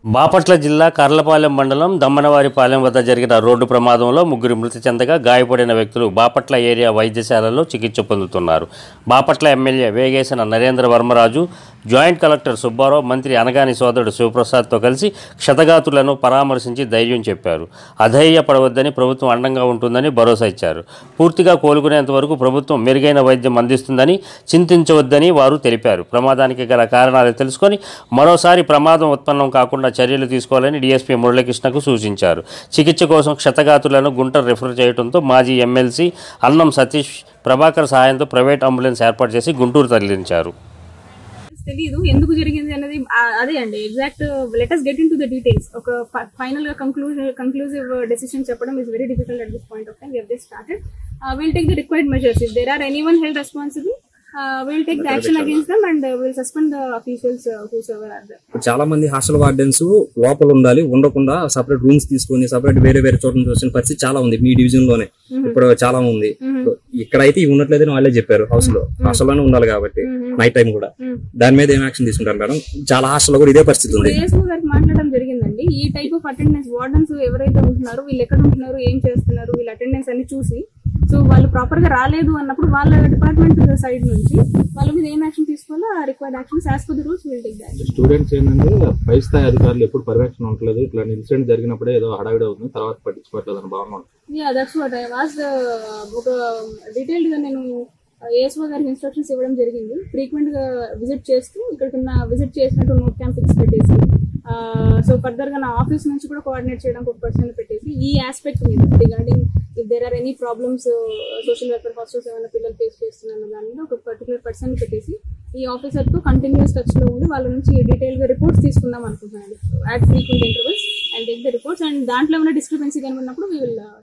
బాపట్ల జిల్లా కర్లపాలెం మండలం దమ్మనవారిపాలెం వద్ద జరిగిన రోడ్డు ప్రమాదంలో ముగ్గురు మృతి చెందగా గాయపడిన వ్యక్తులు బాపట్ల ఏరియా వైద్యశాలలో చికిత్స పొందుతున్నారు. Bapatla MLA Vegesina Narendra Varmaraju, joint collector Subbarao, మంత్రి అనగాని సోదరుడు శివప్రసాద్తో కలిసి క్షతగాతులను పరామర్శించి ధైర్యం చెప్పారు. అధైర్యపడవద్దని, ప్రభుత్వం అండంగా ఉంటుందని భరోసా ఇచ్చారు. పూర్తిగా కోలుకునేంత వరకు ప్రభుత్వం మెరుగైన వైద్యం అందిస్తుందని, చింతించవద్దని వారు తెలిపారు. ప్రమాదానికి గల కారణాలు తెలుసుకొని మరోసారి ప్రమాదం ఉత్పన్నం కాకుండా చర్యలు తీసుకోవాలని డీఎస్పీ మురళీకృష్ణకు సూచించారు. చికిత్స కోసం క్షతగాతులను గుంటూరు రిఫర్ చేయడంతో మాజీ ఎమ్మెల్సీ అన్నం సతీష్ ప్రభాకర్ సహాయంతో ప్రైవేట్ అంబులెన్స్ ఏర్పాటు చేసి గుంటూరు తరలించారు. తెలీదు ఎందుకు జరిగింది అన్నది అదే అండి. Exact let us get into the details. ఒక ఫైనల్ గా కంక్లూజివ్ డెసిషన్ చెప్పడం is very difficult at this point of time. We have just started. We'll take the required measures. If there are anyone held responsible, we'll take the action against them and we'll suspend the officials whosoever are there. చాలా మంది hostel wardens లోపల ఉండాలి, ఉండకుండా separate rooms తీసుకుని separate వేరే చోట్ల చూసిన పరిస్థితి చాలా ఉంది. మీ డివిజన్ లోనే ఇప్పుడు చాలా ఉంది. ఇక్కడైతే ఇవి ఉన్నట్లేదని వాళ్ళే చెప్పారు. హాస్టల్ లోనే ఉండాలి కాబట్టి నైట్ టైం కూడా. దాని మీద ఏం యాక్షన్ తీసుకుంటారు మేడం? చాలా హాస్టల్ కూడా ఇదే పరిస్థితి ఉంది. మాట్లాడడం జరిగిందండి. ఈ టైప్ ఆఫ్ అటెండెన్స్ వార్డెన్స్ ఎవరైతే ఉంటున్నారో వీళ్ళు ఎక్కడ ఉంటున్నారు, ఏం చేస్తున్నారు, వీళ్ళ అటెండెన్స్ అని చూసి, సో వాళ్ళు ప్రాపర్ గా రాలేదు అన్నప్పుడు వాళ్ళ డిపార్ట్మెంట్ సైడ్ నుంచి వాళ్ళ మీద ఏం యాక్షన్ తీసుకోవాలో ఆ required actions as per the rules will take that. Students ఏంటంటే పై స్థాయి అధికారులు ఎప్పుడు పర్యవేక్షణ ఉండలేదు. ఇట్లా ఇన్సిడెంట్ జరిగినప్పుడే ఏదో హడావిడి అవుతుంది, తర్వాత పట్టించుకోవట్లేదు అని భావన. Yeah, that's what I was. ఒక డీటెయిల్డ్ గా నేను ఏఎస్ఓ గారికి ఇన్స్ట్రక్షన్స్ ఇవ్వడం జరిగింది. ఫ్రీక్వెంట్ గా విజిట్ చేస్తూ ఇక్కడికి విజిట్ చేసినట్టు నోట్ క్యాంప్ ఫిక్స్ పెట్టేసి, సో ఫర్దర్ గా నా ఆఫీస్ నుంచి కూడా కోఆర్డినేట్ చేయడానికి ఒక పర్సన్ పెట్టేసి ఈ ఆస్పెక్ట్ మీద regarding if there are any problems social welfare hostels ఏమైనా పిల్లలు ఫేస్ చేస్తున్న దాని మీద ఒక పర్టికులర్ పర్సన్ పెట్టేసి ఈ ఆఫీసర్ తో కంటిన్యూస్ టచ్ లో ఉండి వాళ్ళ నుంచి డీటెయిల్ గా రిపోర్ట్స్ తీసుకుందాం అనుకుంటున్నాను. At frequent intervals and take the reports and దాంట్లో ఏమైనా డిస్క్రిపెన్సీ కనుకున్నప్పుడు వీ విల్